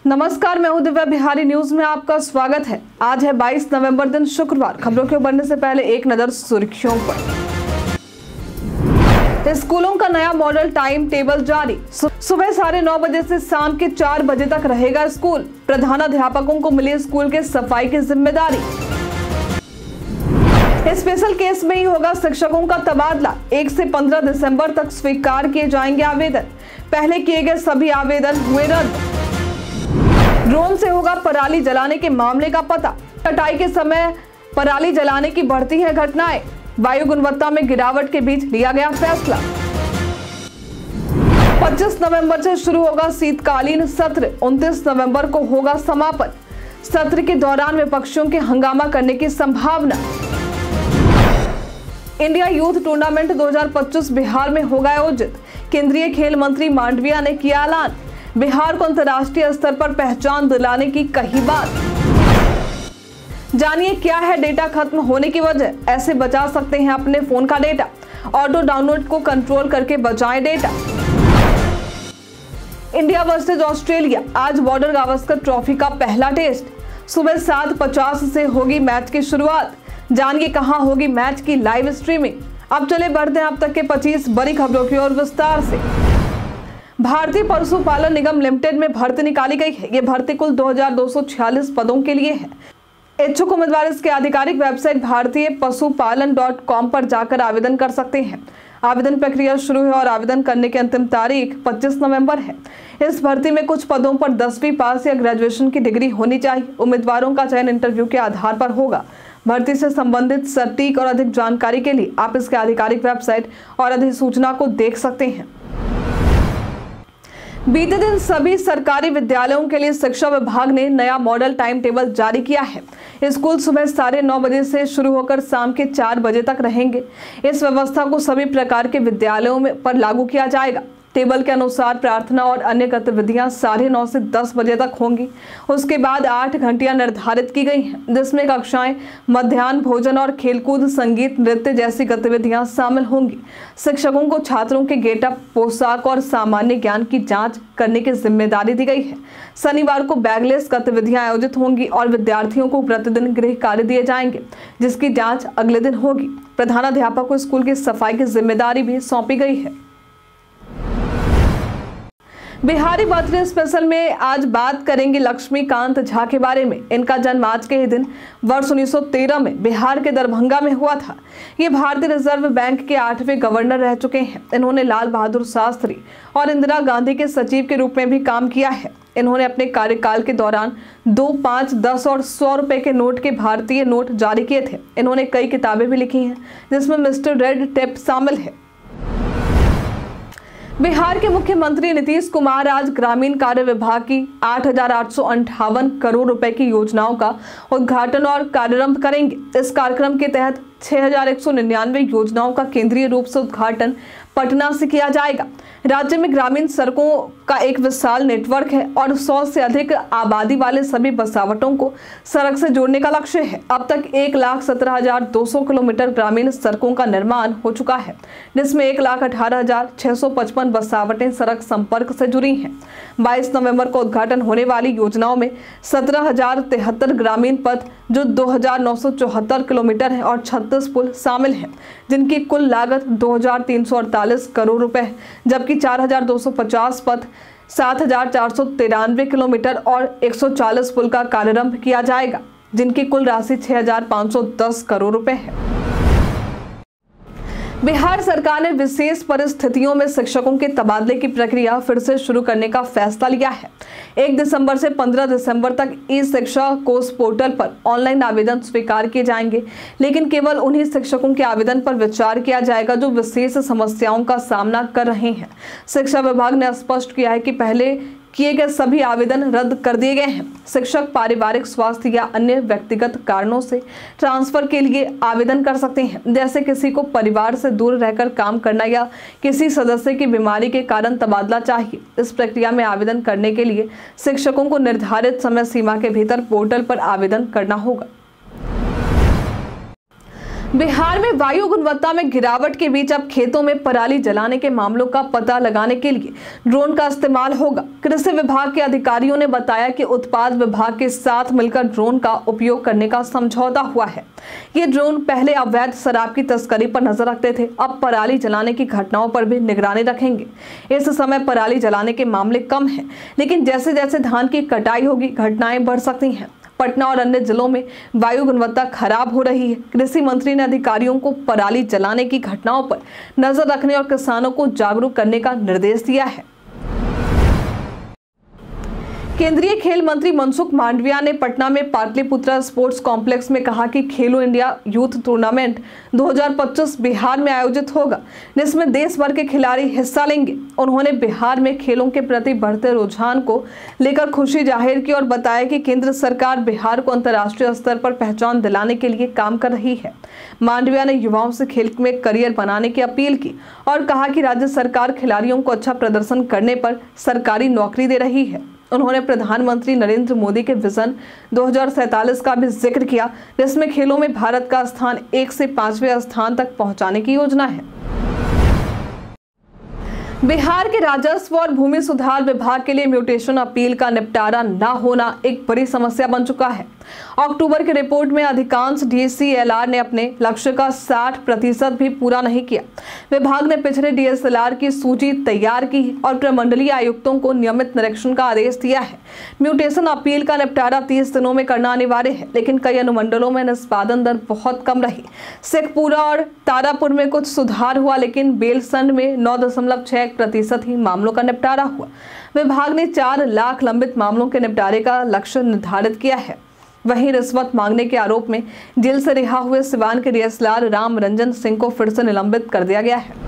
नमस्कार, मैं हूं दिव्या। बिहारी न्यूज में आपका स्वागत है। आज है 22 नवंबर, दिन शुक्रवार। खबरों के बढ़ने से पहले एक नजर सुर्खियों पर। स्कूलों का नया मॉडल टाइम टेबल जारी। सुबह 9:30 बजे से शाम के 4 बजे तक रहेगा स्कूल। प्रधानाध्यापकों को मिली स्कूल के सफाई की जिम्मेदारी। स्पेशल केस में ही होगा शिक्षकों का तबादला। 1 से 15 दिसंबर तक स्वीकार किए जाएंगे आवेदन। पहले किए गए सभी आवेदन हुए रद्द। ड्रोन से होगा पराली जलाने के मामले का पता। कटाई के समय पराली जलाने की बढ़ती है घटनाएं। वायु गुणवत्ता में गिरावट के बीच लिया गया फैसला। 25 नवंबर से शुरू होगा शीतकालीन सत्र। 29 नवंबर को होगा समापन। सत्र के दौरान विपक्षियों के हंगामा करने की संभावना। इंडिया यूथ टूर्नामेंट 2025 बिहार में होगा आयोजित। केंद्रीय खेल मंत्री मांडविया ने किया ऐलान। बिहार को अंतर्राष्ट्रीय स्तर पर पहचान दिलाने की कही बात। जानिए क्या है डेटा खत्म होने की वजह, ऐसे बचा सकते हैं अपने फोन का डेटा। ऑटो डाउनलोड को कंट्रोल करके बचाएं डेटा। इंडिया वर्सेज ऑस्ट्रेलिया, आज बॉर्डर गावस्कर ट्रॉफी का पहला टेस्ट। सुबह 7:50 से होगी मैच की शुरुआत। जानिए कहां होगी मैच की लाइव स्ट्रीमिंग। अब चले बढ़ते हैं अब तक के 25 बड़ी खबरों की ओर विस्तार से। भारतीय पशुपालन निगम लिमिटेड में भर्ती निकाली गई है। ये भर्ती कुल 2246 पदों के लिए है। इच्छुक उम्मीदवार इसके आधिकारिक वेबसाइट भारतीय पशुपालन.com पर जाकर आवेदन कर सकते हैं। आवेदन प्रक्रिया शुरू है और आवेदन करने की अंतिम तारीख 25 नवंबर है। इस भर्ती में कुछ पदों पर 10वीं पास या ग्रेजुएशन की डिग्री होनी चाहिए। उम्मीदवारों का चयन इंटरव्यू के आधार पर होगा। भर्ती से संबंधित सटीक और अधिक जानकारी के लिए आप इसके आधिकारिक वेबसाइट और अधिसूचना को देख सकते हैं। बीते दिन सभी सरकारी विद्यालयों के लिए शिक्षा विभाग ने नया मॉडल टाइम टेबल जारी किया है। स्कूल सुबह 9:30 बजे से शुरू होकर शाम के 4 बजे तक रहेंगे। इस व्यवस्था को सभी प्रकार के विद्यालयों में पर लागू किया जाएगा। टेबल के अनुसार प्रार्थना और अन्य गतिविधियां 9:30 से 10 बजे तक होंगी। उसके बाद 8 घंटियां निर्धारित की गई हैं, जिसमें कक्षाएं, मध्याह्न भोजन और खेलकूद, संगीत, नृत्य जैसी गतिविधियां शामिल होंगी। शिक्षकों को छात्रों के गेटअप, पोशाक और सामान्य ज्ञान की जांच करने की जिम्मेदारी दी गई है। शनिवार को बैगलेस गतिविधियां आयोजित होंगी और विद्यार्थियों को प्रतिदिन गृह कार्य दिए जाएंगे, जिसकी जाँच अगले दिन होगी। प्रधानाध्यापक को स्कूल की सफाई की जिम्मेदारी भी सौंपी गई है। बिहारी बर्थडे स्पेशल में आज बात करेंगे लक्ष्मीकांत झा के बारे में। इनका जन्म आज के ही दिन वर्ष 1913 में बिहार के दरभंगा में हुआ था। ये भारतीय रिजर्व बैंक के 8वें गवर्नर रह चुके हैं। इन्होंने लाल बहादुर शास्त्री और इंदिरा गांधी के सचिव के रूप में भी काम किया है। इन्होंने अपने कार्यकाल के दौरान 2, 5, 10 और 100 रुपए के नोट के भारतीय नोट जारी किए थे। इन्होंने कई किताबें भी लिखी हैं, जिसमें मिस्टर रेड टेप शामिल है। बिहार के मुख्यमंत्री नीतीश कुमार आज ग्रामीण कार्य विभाग की 8,858 करोड़ रुपए की योजनाओं का उद्घाटन और कार्यारंभ करेंगे। इस कार्यक्रम के तहत 6,199 योजनाओं का केंद्रीय रूप से उद्घाटन पटना से किया जाएगा। राज्य में ग्रामीण सड़कों का एक विशाल नेटवर्क है और 100 से अधिक आबादी वाले सभी बसावटों को सड़क से जोड़ने का लक्ष्य है। अब तक 1,17,200 किलोमीटर ग्रामीण सड़कों का निर्माण हो चुका है, जिसमें 1,18,655 बसावटें सड़क संपर्क से जुड़ी हैं। 22 नवंबर को उद्घाटन होने वाली योजनाओं में 17,073 ग्रामीण पथ जो 2,974 किलोमीटर है और 36 पुल शामिल हैं, जिनकी कुल लागत 2,348 करोड़ रुपए है, जबकि 4,250 पथ, 7,493 किलोमीटर और 140 पुल का कार्यारंभ किया जाएगा, जिनकी कुल राशि 6,510 करोड़ रुपए है। बिहार सरकार ने विशेष परिस्थितियों में शिक्षकों के तबादले की प्रक्रिया फिर से शुरू करने का फैसला लिया है। 1 दिसंबर से 15 दिसंबर तक ई शिक्षा कोष पोर्टल पर ऑनलाइन आवेदन स्वीकार किए जाएंगे, लेकिन केवल उन्हीं शिक्षकों के आवेदन पर विचार किया जाएगा जो विशेष समस्याओं का सामना कर रहे हैं। शिक्षा विभाग ने स्पष्ट किया है कि पहले किए गए सभी आवेदन रद्द कर दिए गए हैं। शिक्षक पारिवारिक स्वास्थ्य या अन्य व्यक्तिगत कारणों से ट्रांसफर के लिए आवेदन कर सकते हैं, जैसे किसी को परिवार से दूर रहकर काम करना या किसी सदस्य की बीमारी के कारण तबादला चाहिए। इस प्रक्रिया में आवेदन करने के लिए शिक्षकों को निर्धारित समय सीमा के भीतर पोर्टल पर आवेदन करना होगा। बिहार में वायु गुणवत्ता में गिरावट के बीच अब खेतों में पराली जलाने के मामलों का पता लगाने के लिए ड्रोन का इस्तेमाल होगा। कृषि विभाग के अधिकारियों ने बताया कि उत्पाद विभाग के साथ मिलकर ड्रोन का उपयोग करने का समझौता हुआ है। ये ड्रोन पहले अवैध शराब की तस्करी पर नजर रखते थे, अब पराली जलाने की घटनाओं पर भी निगरानी रखेंगे। इस समय पराली जलाने के मामले कम हैं, लेकिन जैसे जैसे धान की कटाई होगी घटनाएं बढ़ सकती हैं। पटना और अन्य जिलों में वायु गुणवत्ता खराब हो रही है। कृषि मंत्री ने अधिकारियों को पराली जलाने की घटनाओं पर नजर रखने और किसानों को जागरूक करने का निर्देश दिया है। केंद्रीय खेल मंत्री मनसुख मांडविया ने पटना में पाटलिपुत्रा स्पोर्ट्स कॉम्प्लेक्स में कहा कि खेलो इंडिया यूथ टूर्नामेंट 2025 बिहार में आयोजित होगा, जिसमें देश भर के खिलाड़ी हिस्सा लेंगे। उन्होंने बिहार में खेलों के प्रति बढ़ते रुझान को लेकर खुशी जाहिर की और बताया कि केंद्र सरकार बिहार को अंतर्राष्ट्रीय स्तर पर पहचान दिलाने के लिए काम कर रही है। मांडविया ने युवाओं से खेल में करियर बनाने की अपील की और कहा कि राज्य सरकार खिलाड़ियों को अच्छा प्रदर्शन करने पर सरकारी नौकरी दे रही है। उन्होंने प्रधानमंत्री नरेंद्र मोदी के विजन 2047 का भी जिक्र किया, जिसमें खेलों में भारत का स्थान 1 से 5वें स्थान तक पहुंचाने की योजना है। बिहार के राजस्व और भूमि सुधार विभाग के लिए म्यूटेशन अपील का निपटारा न होना एक बड़ी समस्या बन चुका है। अक्टूबर की रिपोर्ट में अधिकांश डीसीएलआर ने अपने लक्ष्य का 60% भी पूरा नहीं किया। विभाग ने पिछले डीएसएलआर की सूची तैयार की और प्रमंडलीय आयुक्तों को नियमित निरीक्षण का आदेश दिया है। म्यूटेशन अपील का निपटारा 30 दिनों में करना अनिवार्य है, लेकिन कई अनुमंडलों में निष्पादन दर बहुत कम रही। शेखपुरा और तारापुर में कुछ सुधार हुआ, लेकिन बेलसंड में 9.6% ही मामलों का निपटारा हुआ। विभाग ने 4 लाख लंबित मामलों के निपटारे का लक्ष्य निर्धारित किया है। वहीं रिश्वत मांगने के आरोप में जेल से रिहा हुए सिवान के डीएसएलआर राम रंजन सिंह को फिर से निलंबित कर दिया गया है।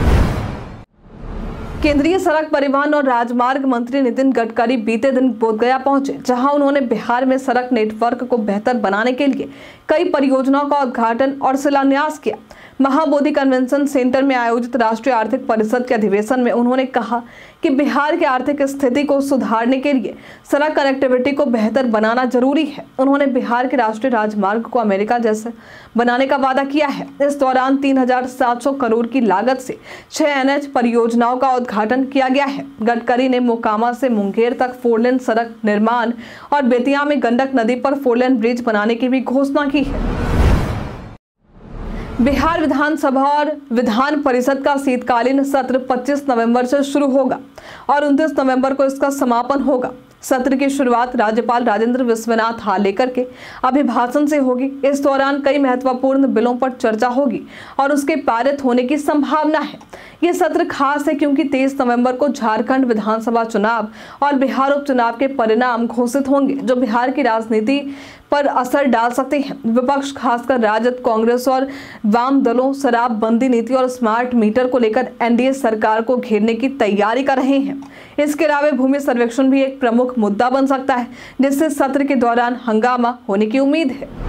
केंद्रीय सड़क परिवहन और राजमार्ग मंत्री नितिन गडकरी बीते दिन बोधगया पहुंचे, जहां उन्होंने बिहार में सड़क नेटवर्क को बेहतर बनाने के लिए कई परियोजनाओं का उद्घाटन और शिलान्यास किया। महाबोधि कन्वेंशन सेंटर में आयोजित राष्ट्रीय आर्थिक परिषद के अधिवेशन में उन्होंने कहा कि बिहार की आर्थिक स्थिति को सुधारने के लिए सड़क कनेक्टिविटी को बेहतर बनाना जरूरी है। उन्होंने बिहार के राष्ट्रीय राजमार्ग को अमेरिका जैसे बनाने का वादा किया है। इस दौरान 3,700 करोड़ की लागत से 6 एनएच परियोजनाओं का उद्घाटन किया गया है। गडकरी ने मोकामा से मुंगेर तक 4 लेन सड़क निर्माण और बेतिया में गंडक नदी पर 4 लेन ब्रिज बनाने की भी घोषणा की है। बिहार विधानसभा और विधान परिषद का शीतकालीन सत्र 25 नवंबर से शुरू होगा और 29 नवंबर को इसका समापन होगा। सत्र की शुरुआत राज्यपाल राजेंद्र विश्वनाथ हार्लेकर के अभिभाषण से होगी। इस दौरान कई महत्वपूर्ण बिलों पर चर्चा होगी और उसके पारित होने की संभावना है। ये सत्र खास है क्योंकि 23 नवंबर को झारखंड विधानसभा चुनाव और बिहार उपचुनाव के परिणाम घोषित होंगे, जो बिहार की राजनीति पर असर डाल सकते हैं। विपक्ष खासकर राजद, कांग्रेस और वाम दलों शराबबंदी नीति और स्मार्ट मीटर को लेकर एनडीए सरकार को घेरने की तैयारी कर रहे हैं। इसके अलावा भूमि सर्वेक्षण भी एक प्रमुख मुद्दा बन सकता है, जिससे सत्र के दौरान हंगामा होने की उम्मीद है।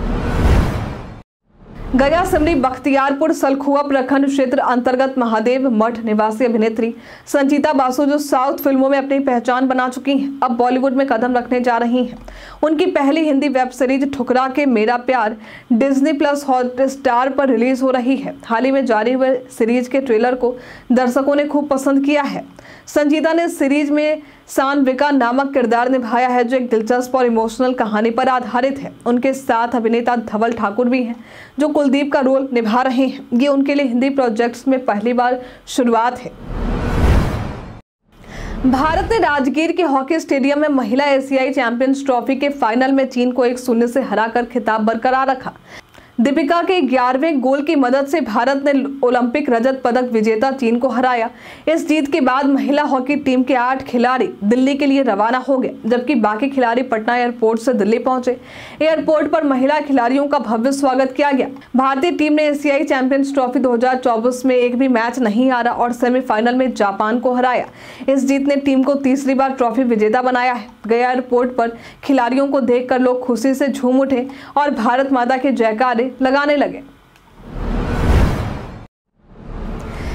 गया सिमरी बख्तियारपुर सलखुआ प्रखंड क्षेत्र अंतर्गत महादेव मठ निवासी अभिनेत्री संजीता बासु, जो साउथ फिल्मों में अपनी पहचान बना चुकी हैं, अब बॉलीवुड में कदम रखने जा रही हैं। उनकी पहली हिंदी वेब सीरीज ठुकरा ke Mera Pyaar Disney plus Hotstar पर रिलीज हो रही है। हाल ही में जारी हुए सीरीज के ट्रेलर को दर्शकों ने खूब पसंद किया है। संजीता ने सीरीज में सानविका नामक किरदार निभाया है, जो एक दिलचस्प और इमोशनल कहानी पर आधारित है। उनके साथ अभिनेता धवल ठाकुर भी हैं, जो कुलदीप का रोल निभा रहे हैं। ये उनके लिए हिंदी प्रोजेक्ट्स में पहली बार शुरुआत है। भारत ने राजगीर के हॉकी स्टेडियम में महिला एशियाई चैंपियंस ट्रॉफी के फाइनल में चीन को 1-0 से हराकर खिताब बरकरार रखा। दीपिका के 11वें गोल की मदद से भारत ने ओलंपिक रजत पदक विजेता चीन को हराया। इस जीत के बाद महिला हॉकी टीम के 8 खिलाड़ी दिल्ली के लिए रवाना हो गए, जबकि बाकी खिलाड़ी पटना एयरपोर्ट से दिल्ली पहुंचे। एयरपोर्ट पर महिला खिलाड़ियों का भव्य स्वागत किया गया। भारतीय टीम ने एशियाई चैंपियंस ट्रॉफी 2024 में एक भी मैच नहीं हारा और सेमीफाइनल में जापान को हराया। इस जीत ने टीम को तीसरी बार ट्रॉफी विजेता बनाया है। गया एयरपोर्ट पर खिलाड़ियों को देखकर लोग खुशी से झूम उठे और भारत माता के जयकारे लगाने लगे।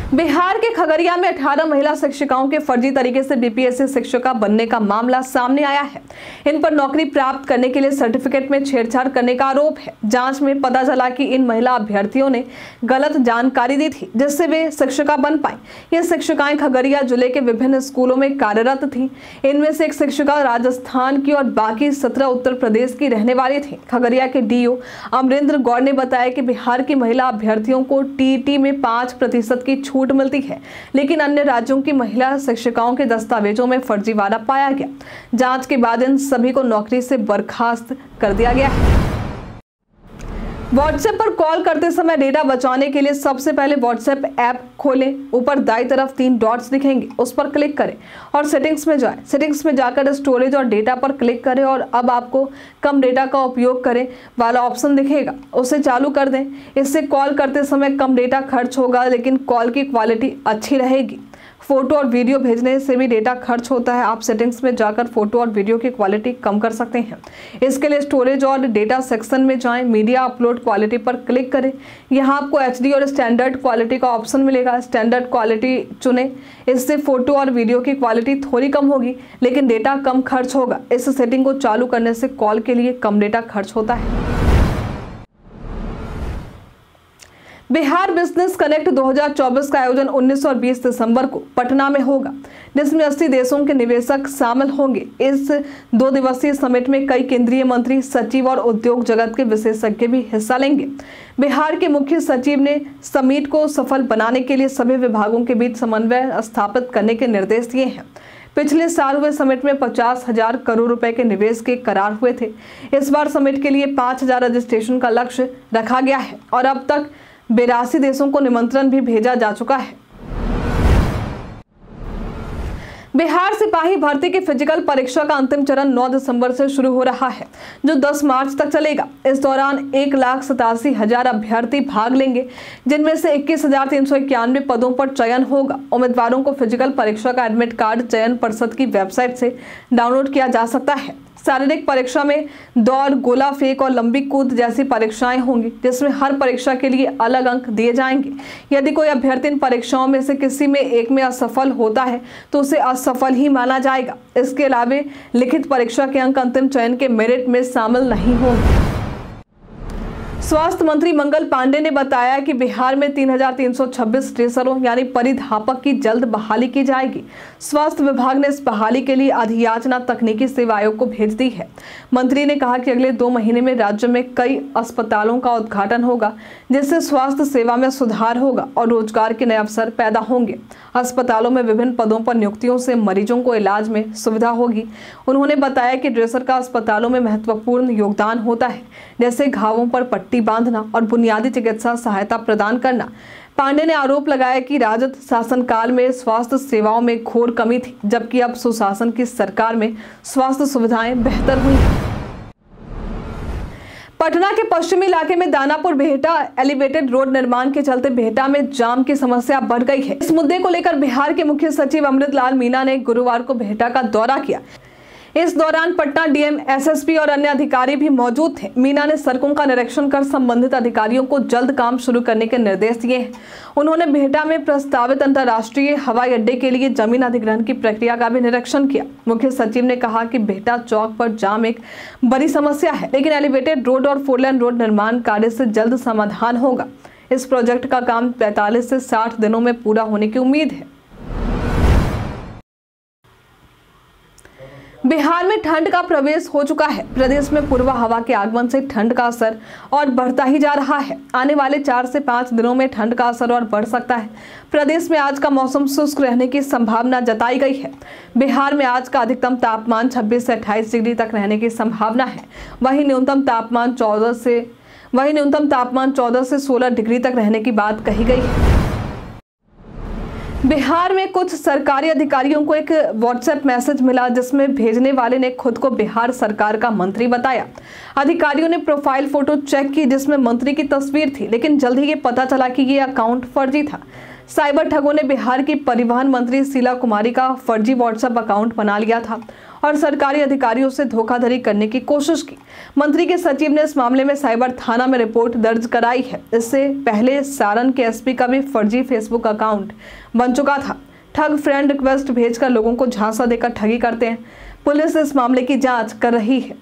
बिहार के खगड़िया में 18 महिला शिक्षिकाओं के फर्जी तरीके से बीपीएससी शिक्षिका बनने का मामला सामने आया है। इन पर नौकरी प्राप्त करने के लिए सर्टिफिकेट में छेड़छाड़ करने का आरोप है। जांच में पता चला कि इन महिला अभ्यर्थियों ने गलत जानकारी दी थी, जिससे वे शिक्षिका बन पाई। ये शिक्षिकाएं खगड़िया जिले के विभिन्न स्कूलों में कार्यरत थी। इनमें से एक शिक्षिका राजस्थान की और बाकी 17 उत्तर प्रदेश की रहने वाली थी। खगड़िया के डीओ अमरेंद्र गौड़ ने बताया कि बिहार की महिला अभ्यर्थियों को टीईटी में 5% की छूट मिलती है, लेकिन अन्य राज्यों की महिला शिक्षिकाओं के दस्तावेजों में फर्जीवाड़ा पाया गया। जांच के बाद इन सभी को नौकरी से बर्खास्त कर दिया गया है। व्हाट्सएप पर कॉल करते समय डेटा बचाने के लिए सबसे पहले व्हाट्सएप ऐप खोलें। ऊपर दाईं तरफ 3 डॉट्स दिखेंगे, उस पर क्लिक करें और सेटिंग्स में जाएं। सेटिंग्स में जाकर स्टोरेज और डेटा पर क्लिक करें और अब आपको कम डेटा का उपयोग करें वाला ऑप्शन दिखेगा, उसे चालू कर दें। इससे कॉल करते समय कम डेटा खर्च होगा, लेकिन कॉल की क्वालिटी अच्छी रहेगी। फोटो और वीडियो भेजने से भी डेटा खर्च होता है। आप सेटिंग्स में जाकर फोटो और वीडियो की क्वालिटी कम कर सकते हैं। इसके लिए स्टोरेज और डेटा सेक्शन में जाएं, मीडिया अपलोड क्वालिटी पर क्लिक करें। यहाँ आपको एचडी और स्टैंडर्ड क्वालिटी का ऑप्शन मिलेगा। स्टैंडर्ड क्वालिटी चुनें। इससे फोटो और वीडियो की क्वालिटी थोड़ी कम होगी, लेकिन डेटा कम खर्च होगा। इस सेटिंग को चालू करने से कॉल के लिए कम डेटा खर्च होता है। बिहार बिजनेस कनेक्ट 2024 का आयोजन 19 और 20 दिसंबर को पटना में होगा, जिसमें 80 देशों के निवेशक शामिल होंगे। इस 2 दिवसीय समिट में कई केंद्रीय मंत्री, सचिव और उद्योग जगत के विशेषज्ञ भी हिस्सा लेंगे। बिहार के मुख्य सचिव ने समिट को सफल बनाने के लिए सभी विभागों के बीच समन्वय स्थापित करने के निर्देश दिए हैं। पिछले साल हुए समिट में 50,000 करोड़ रुपए के निवेश के करार हुए थे। इस बार समिट के लिए 5,000 रजिस्ट्रेशन का लक्ष्य रखा गया है और अब तक 82 देशों को निमंत्रण भी भेजा जा चुका है। बिहार सिपाही भर्ती की फिजिकल परीक्षा का अंतिम चरण 9 दिसंबर से शुरू हो रहा है, जो 10 मार्च तक चलेगा। इस दौरान 1,87,000 अभ्यर्थी भाग लेंगे, जिनमें से 21,391 पदों पर चयन होगा। उम्मीदवारों को फिजिकल परीक्षा का एडमिट कार्ड चयन पर्षद की वेबसाइट से डाउनलोड किया जा सकता है। शारीरिक परीक्षा में दौड़, गोला फेंक और लंबी कूद जैसी परीक्षाएं होंगी, जिसमें हर परीक्षा के लिए अलग अंक दिए जाएंगे। यदि कोई अभ्यर्थी इन परीक्षाओं में से किसी में एक में असफल होता है तो उसे असफल ही माना जाएगा। इसके अलावा लिखित परीक्षा के अंक अंतिम चयन के मेरिट में शामिल नहीं होंगे। स्वास्थ्य मंत्री मंगल पांडे ने बताया कि बिहार में 3,326 ट्रेसरों यानी परिधापक की जल्द बहाली की जाएगी। स्वास्थ्य विभाग ने इस बहाली के लिए अधियाचना तकनीकी सेवा आयोग को भेज दी है। मंत्री ने कहा कि अगले 2 महीने में राज्य में कई अस्पतालों का उद्घाटन होगा, जिससे स्वास्थ्य सेवा में सुधार होगा और रोजगार के नए अवसर पैदा होंगे। अस्पतालों में विभिन्न पदों पर नियुक्तियों से मरीजों को इलाज में सुविधा होगी। उन्होंने बताया कि ड्रेसर का अस्पतालों में महत्वपूर्ण योगदान होता है, जैसे घावों पर पट्टी बांधना और बुनियादी चिकित्सा सहायता प्रदान करना। पांडे ने आरोप लगाया कि राजद शासनकाल में स्वास्थ्य सेवाओं में घोर कमी थी, जबकि अब सुशासन की सरकार में स्वास्थ्य सुविधाएं बेहतर हुई। पटना के पश्चिमी इलाके में दानापुर बिहटा एलिवेटेड रोड निर्माण के चलते बिहटा में जाम की समस्या बढ़ गई है। इस मुद्दे को लेकर बिहार के मुख्य सचिव अमृतलाल मीना ने गुरुवार को बिहटा का दौरा किया। इस दौरान पटना डीएम, एसएसपी और अन्य अधिकारी भी मौजूद थे। मीना ने सड़कों का निरीक्षण कर संबंधित अधिकारियों को जल्द काम शुरू करने के निर्देश दिए हैं। उन्होंने बिहटा में प्रस्तावित अंतर्राष्ट्रीय हवाई अड्डे के लिए जमीन अधिग्रहण की प्रक्रिया का भी निरीक्षण किया। मुख्य सचिव ने कहा कि बिहटा चौक पर जाम एक बड़ी समस्या है, लेकिन एलिवेटेड रोड और 4 लेन रोड निर्माण कार्य से जल्द समाधान होगा। इस प्रोजेक्ट का काम 45 से 60 दिनों में पूरा होने की उम्मीद है। बिहार में ठंड का प्रवेश हो चुका है। प्रदेश में पूर्वा हवा के आगमन से ठंड का असर और बढ़ता ही जा रहा है। आने वाले 4 से 5 दिनों में ठंड का असर और बढ़ सकता है। प्रदेश में आज का मौसम शुष्क रहने की संभावना जताई गई है। बिहार में आज का अधिकतम तापमान 26 से 28 डिग्री तक रहने की संभावना है। वहीं न्यूनतम तापमान 14 से 16 डिग्री तक रहने की बात कही गई है। बिहार में कुछ सरकारी अधिकारियों को एक व्हाट्सएप मैसेज मिला, जिसमें भेजने वाले ने खुद को बिहार सरकार का मंत्री बताया। अधिकारियों ने प्रोफाइल फोटो चेक की, जिसमें मंत्री की तस्वीर थी, लेकिन जल्द ही ये पता चला कि ये अकाउंट फर्जी था। साइबर ठगों ने बिहार की परिवहन मंत्री शीला कुमारी का फर्जी व्हाट्सएप अकाउंट बना लिया था और सरकारी अधिकारियों से धोखाधड़ी करने की कोशिश की। मंत्री के सचिव ने इस मामले में साइबर थाना में रिपोर्ट दर्ज कराई है। इससे पहले सारण के एसपी का भी फर्जी फेसबुक अकाउंट बन चुका था। ठग फ्रेंड रिक्वेस्ट भेजकर लोगों को झांसा देकर ठगी करते हैं। पुलिस इस मामले की जांच कर रही है।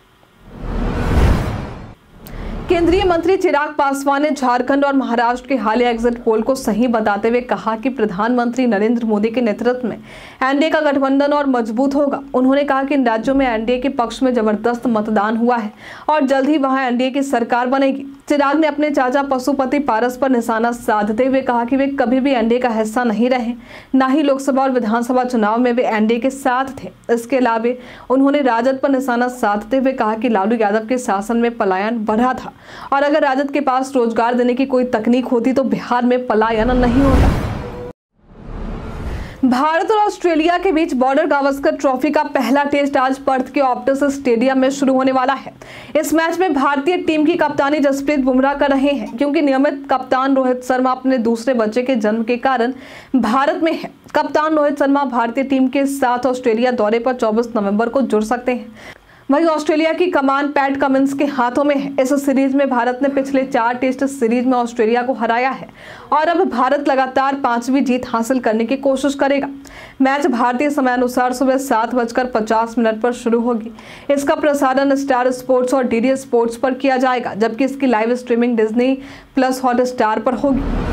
केंद्रीय मंत्री चिराग पासवान ने झारखंड और महाराष्ट्र के हालिया एग्जिट पोल को सही बताते हुए कहा कि प्रधानमंत्री नरेंद्र मोदी के नेतृत्व में एनडीए का गठबंधन और मजबूत होगा। उन्होंने कहा कि इन राज्यों में एनडीए के पक्ष में जबरदस्त मतदान हुआ है और जल्द ही वहां एनडीए की सरकार बनेगी। चिराग ने अपने चाचा पशुपति पारस पर निशाना साधते हुए कहा कि वे कभी भी एनडीए का हिस्सा नहीं रहे, न ही लोकसभा और विधानसभा चुनाव में वे एनडीए के साथ थे। इसके अलावा उन्होंने राजद पर निशाना साधते हुए कहा कि लालू यादव के शासन में पलायन बढ़ा था और अगर राजद के पास रोजगार देने की कोई तकनीक होती तो बिहार में पलायन नहीं होता। भारत और ऑस्ट्रेलिया के बीच बॉर्डर गावस्कर ट्रॉफी का पहला टेस्ट आज पर्थ के ऑप्टस स्टेडियम में शुरू होने वाला है। इस मैच में भारतीय टीम की कप्तानी जसप्रीत बुमराह कर रहे हैं, क्योंकि नियमित कप्तान रोहित शर्मा अपने दूसरे बच्चे के जन्म के कारण भारत में है। कप्तान रोहित शर्मा भारतीय टीम के साथ ऑस्ट्रेलिया दौरे पर 24 नवंबर को जुड़ सकते हैं। वहीं ऑस्ट्रेलिया की कमान पैट कमिंस के हाथों में है। इस सीरीज में भारत ने पिछले 4 टेस्ट सीरीज में ऑस्ट्रेलिया को हराया है और अब भारत लगातार 5वीं जीत हासिल करने की कोशिश करेगा। मैच भारतीय समयानुसार सुबह 7:50 पर शुरू होगी। इसका प्रसारण स्टार स्पोर्ट्स और डीडी स्पोर्ट्स पर किया जाएगा, जबकि इसकी live streaming Disney plus Hotstar पर होगी।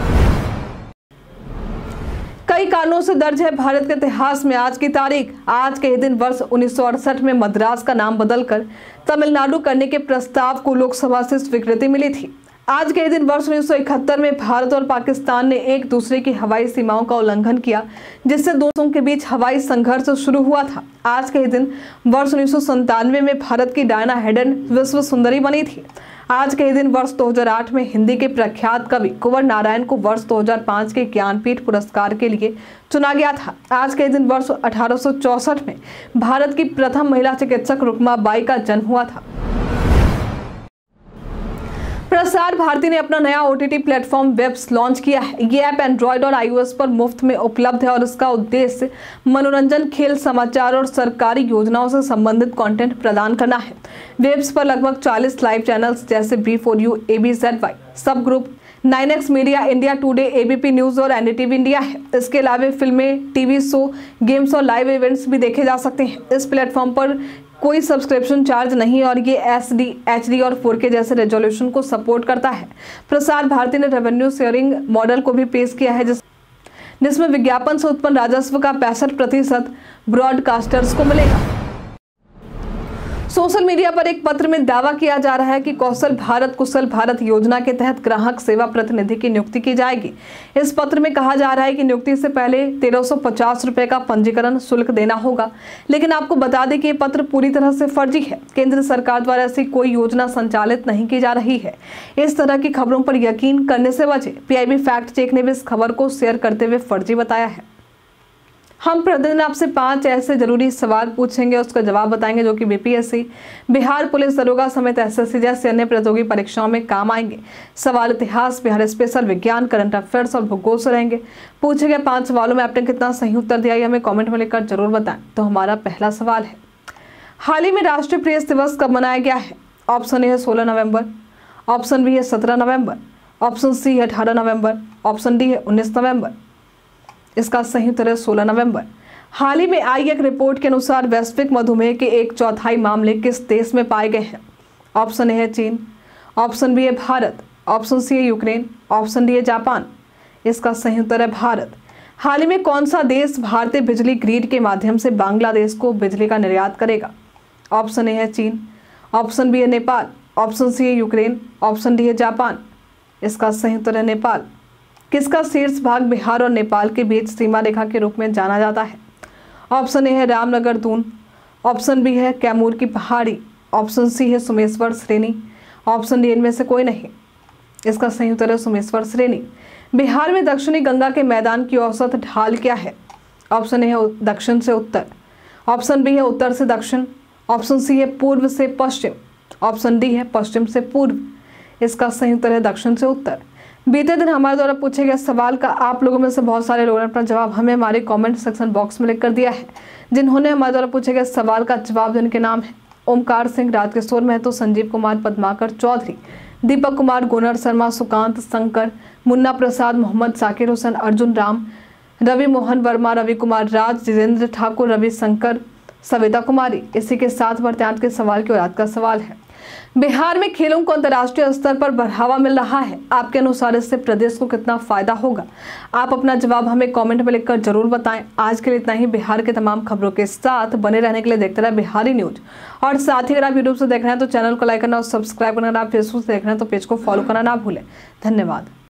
कई कारणों से दर्ज है भारत के इतिहास में आज की तारीख। आज के ही दिन वर्ष 1968 में मद्रास का नाम बदलकर तमिलनाडु करने के प्रस्ताव को लोकसभा से स्वीकृति मिली थी। आज के ही दिन वर्ष 1971 में भारत और पाकिस्तान ने एक दूसरे की हवाई सीमाओं का उल्लंघन किया, जिससे दोनों के बीच हवाई संघर्ष शुरू हुआ था। आज के ही दिन वर्ष 1997 में भारत की डायना हेडन विश्व सुंदरी बनी थी। आज के ही दिन वर्ष 2008 में हिंदी के प्रख्यात कवि कुंवर नारायण को वर्ष 2005 के ज्ञानपीठ पुरस्कार के लिए चुना गया था। आज के दिन वर्ष 1864 में भारत की प्रथम महिला चिकित्सक रुक्मा बाई का जन्म हुआ था। प्रसार भारती ने अपना नया OTT प्लेटफॉर्म वेब्स लॉन्च किया है। ये ऐप एंड्रॉयड और iOS पर मुफ्त में उपलब्ध है और इसका उद्देश्य मनोरंजन, खेल, समाचार और सरकारी योजनाओं से संबंधित कंटेंट प्रदान करना है। वेब्स पर लगभग 40 लाइव चैनल्स जैसे B4U, ABZY, Sab group, 9X media, India Today, ABP news और NDTV इंडिया है। इसके अलावा फिल्में, टीवी शो, गेम्स और लाइव इवेंट्स भी देखे जा सकते हैं। इस प्लेटफॉर्म पर कोई सब्सक्रिप्शन चार्ज नहीं और ये SD, HD और 4K जैसे रेजोल्यूशन को सपोर्ट करता है। प्रसार भारती ने रेवेन्यू शेयरिंग मॉडल को भी पेश किया है, जिसमें विज्ञापन से उत्पन्न राजस्व का 65% ब्रॉडकास्टर्स को मिलेगा। सोशल मीडिया पर एक पत्र में दावा किया जा रहा है कि कौशल भारत कुशल भारत योजना के तहत ग्राहक सेवा प्रतिनिधि की नियुक्ति की जाएगी। इस पत्र में कहा जा रहा है कि नियुक्ति से पहले 1350 रुपए का पंजीकरण शुल्क देना होगा, लेकिन आपको बता दें कि ये पत्र पूरी तरह से फर्जी है। केंद्र सरकार द्वारा ऐसी कोई योजना संचालित नहीं की जा रही है। इस तरह की खबरों पर यकीन करने से बचें। PIB फैक्ट चेक ने भी इस खबर को शेयर करते हुए फर्जी बताया है। हम प्रतिदिन आपसे 5 ऐसे जरूरी सवाल पूछेंगे, उसका जवाब बताएंगे, जो कि BPSC, बिहार पुलिस दरोगा समेत SSC जैसे अन्य प्रतियोगी परीक्षाओं में काम आएंगे। सवाल इतिहास, बिहार स्पेशल, विज्ञान, करंट अफेयर्स और भूगोल से रहेंगे। पूछे गए 5 सवालों में आपने कितना सही उत्तर दिया, हमें कॉमेंट में लिखकर जरूर बताएं। तो हमारा पहला सवाल है, हाल ही में राष्ट्रीय प्रेस दिवस कब मनाया गया है? ऑप्शन ए है 16 नवंबर, ऑप्शन बी है 17 नवंबर, ऑप्शन सी है 18 नवंबर, ऑप्शन डी है 19 नवंबर। इसका सही उत्तर है 16 नवंबर। हाल ही में आई एक रिपोर्ट के अनुसार वैश्विक मधुमेह के 1/4 मामले किस देश में पाए गए हैं? ऑप्शन ए है चीन, ऑप्शन बी है भारत, ऑप्शन सी है यूक्रेन, ऑप्शन डी है जापान। इसका सही उत्तर है भारत। हाल ही में कौन सा देश भारतीय बिजली ग्रिड के माध्यम से बांग्लादेश को बिजली का निर्यात करेगा? ऑप्शन ए है चीन, ऑप्शन बी है नेपाल, ऑप्शन सी है यूक्रेन, ऑप्शन डी है जापान। इसका सही उत्तर है नेपाल। किसका शीर्ष भाग बिहार और नेपाल के बीच सीमा रेखा के रूप में जाना जाता है? ऑप्शन ए है रामनगर दून, ऑप्शन बी है कैमूर की पहाड़ी, ऑप्शन सी है सुमेश्वर श्रेणी, ऑप्शन डी इनमें से कोई नहीं। इसका सही उत्तर है सुमेश्वर श्रेणी। बिहार में दक्षिणी गंगा के मैदान की औसत ढाल क्या है? ऑप्शन ए है दक्षिण से उत्तर, ऑप्शन बी है उत्तर से दक्षिण, ऑप्शन सी है पूर्व से पश्चिम, ऑप्शन डी है पश्चिम से पूर्व। इसका सही उत्तर है दक्षिण से उत्तर। बीते दिन हमारे द्वारा पूछे गए सवाल का आप लोगों में से बहुत सारे लोगों ने अपना जवाब हमें हमारे कमेंट सेक्शन बॉक्स में लिख कर दिया है। जिन्होंने हमारे द्वारा पूछे गए सवाल का जवाब देने के नाम है ओमकार सिंह, राजकिशोर महतो, संजीव कुमार, पद्माकर चौधरी, दीपक कुमार, गुनर शर्मा, सुकांत शंकर, मुन्ना प्रसाद, मोहम्मद साकिर हुसैन, अर्जुन राम, रवि मोहन वर्मा, रवि कुमार राज, जितेंद्र ठाकुर, रवि शंकर, सविता कुमारी। इसी के साथ बढ़ते आज के सवाल की ओर। आज का सवाल है, बिहार में खेलों को अंतर्राष्ट्रीय स्तर पर बढ़ावा मिल रहा है, आपके अनुसार इससे प्रदेश को कितना फायदा होगा? आप अपना जवाब हमें कमेंट में लिखकर जरूर बताएं। आज के लिए इतना ही। बिहार के तमाम खबरों के साथ बने रहने के लिए देखते रहे बिहारी न्यूज। और साथ ही अगर आप यूट्यूब से देख रहे हैं तो चैनल को लाइक करना और सब्सक्राइब करना, आप फेसबुक से देख रहे हैं तो पेज को फॉलो करना ना भूलें। धन्यवाद।